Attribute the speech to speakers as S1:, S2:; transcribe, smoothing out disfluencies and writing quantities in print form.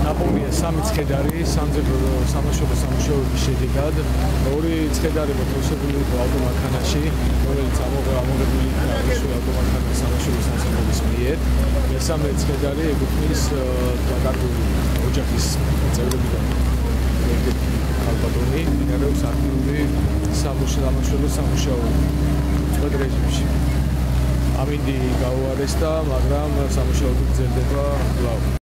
S1: ნაპოვნია 3 ცხედარი, სამაშობლო სამუშაოების შედეგად. 2 ცხედარი მოთავსებული იყო ავტომანქანაში, რომელიც ამოღებული იქნა ავტომანქანის სამაშობლო სასამართლოს მიერ. მესამე ცხედარი ეკუთვნის დაკარგული ოჯახის წევრებიდან ერთ-ერთი ალბათონი, მიმდინარეობს აქტიური სამაშობლო სამუშაო წვეთ რეჟიმში. ამინდი გაუარესდა, მაგრამ სამუშაოები გრძელდება კვლავ.